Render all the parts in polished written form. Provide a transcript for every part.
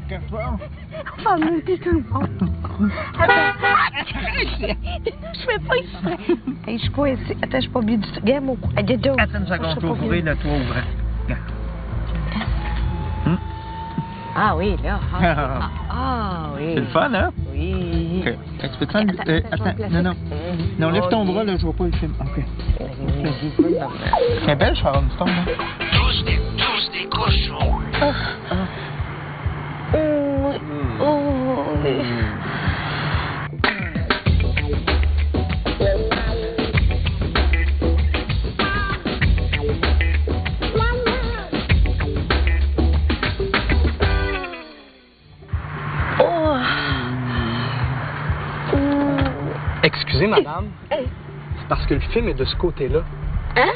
Qu'est-ce que On va monter tout le monde. Attends. Je fais pas exprès. Hey, je suis coincée. Attends, je suis pas bien du tout. Regarde mon cou. Attends une seconde, t'ouvrir le toit ouvrant. Ah oui, là. Ah oui. C'est le fun, hein? Oui. OK. Tu peux te faire... Attends, non. Non, lève ton bras, là, je vois pas le film. OK. C'est belle, Sharon Stone, hein? Tous des cochons. Excusez, madame. C'est parce que le film est de ce côté-là. Hein?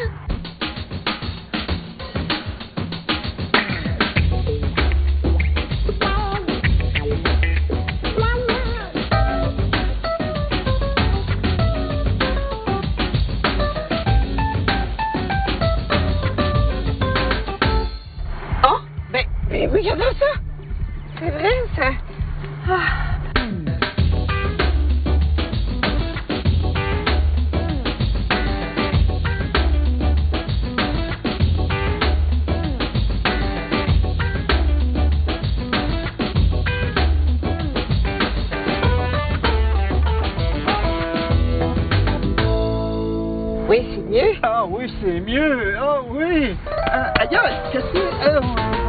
Oh, ben, regardez ça. C'est vrai, ça. Ah. Oui, c'est mieux. Ah oui, c'est mieux. Ah oui. Aïe, qu'est-ce que c'est?